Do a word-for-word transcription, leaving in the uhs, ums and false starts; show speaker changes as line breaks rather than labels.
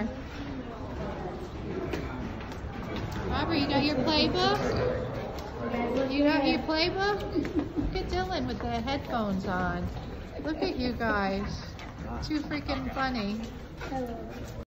on. Robert, you got your playbook? You got your playbook? Look at Dylan with the headphones on. Look at you guys. Too freaking funny.